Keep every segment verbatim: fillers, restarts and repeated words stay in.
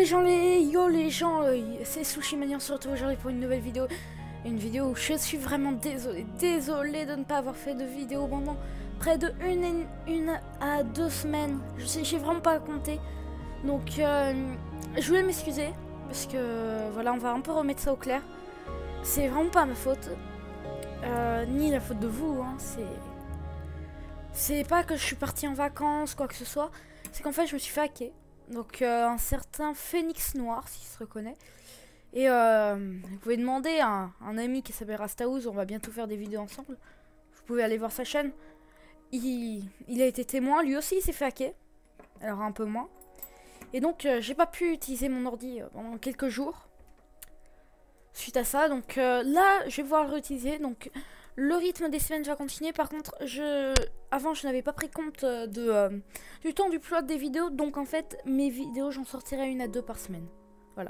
les gens, les yo les gens, euh, c'est Sushi Mania, on se retrouve aujourd'hui pour une nouvelle vidéo. Une vidéo où je suis vraiment désolé, désolé de ne pas avoir fait de vidéo pendant près de une, une à deux semaines. Je sais, j'ai vraiment pas compté. Donc euh, je voulais m'excuser parce que voilà, on va un peu remettre ça au clair. C'est vraiment pas ma faute, euh, ni la faute de vous. Hein. C'est c'est pas que je suis partie en vacances, quoi que ce soit. C'est qu'en fait je me suis fait hacker. Donc euh, un certain Phoenix Noir, s'il se reconnaît. Et euh, vous pouvez demander à un, un ami qui s'appelle Rastaouz, on va bientôt faire des vidéos ensemble. Vous pouvez aller voir sa chaîne. Il, il a été témoin, lui aussi il s'est fait hacker. Alors un peu moins. Et donc euh, j'ai pas pu utiliser mon ordi pendant quelques jours. Suite à ça, donc euh, là je vais pouvoir le réutiliser. Donc le rythme des semaines va continuer. Par contre, je avant je n'avais pas pris compte de, euh, du temps du plot des vidéos. Donc en fait mes vidéos j'en sortirai une à deux par semaine. Voilà.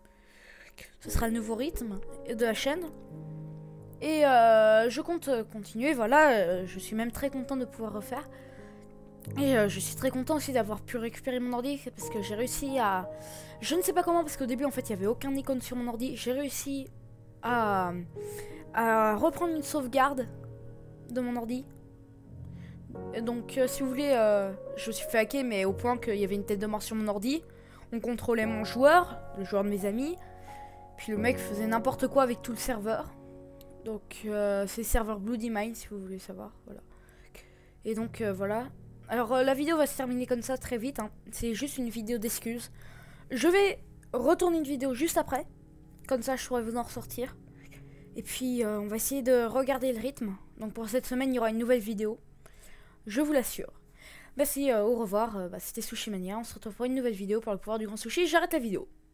Ce sera le nouveau rythme de la chaîne. Et euh, je compte continuer. Voilà, euh, je suis même très content de pouvoir refaire. Et euh, je suis très content aussi d'avoir pu récupérer mon ordi. Parce que j'ai réussi à... Je ne sais pas comment, parce qu'au début en fait il n'y avait aucun icône sur mon ordi. J'ai réussi à... à reprendre une sauvegarde de mon ordi. Et donc euh, si vous voulez, euh, je me suis fait hacker, mais au point qu'il y avait une tête de mort sur mon ordi. On contrôlait mon joueur, le joueur de mes amis. Puis le mec faisait n'importe quoi avec tout le serveur. Donc euh, c'est le serveur Bloody Mine si vous voulez savoir. Voilà. Et donc euh, voilà. Alors euh, la vidéo va se terminer comme ça très vite. Hein. C'est juste une vidéo d'excuses. Je vais retourner une vidéo juste après. Comme ça je pourrai vous en ressortir. Et puis euh, on va essayer de regarder le rythme. Donc pour cette semaine il y aura une nouvelle vidéo. Je vous l'assure. Merci, euh, au revoir. Euh, bah, c'était Sushi Mania. On se retrouve pour une nouvelle vidéo par le pouvoir du grand sushi. J'arrête la vidéo.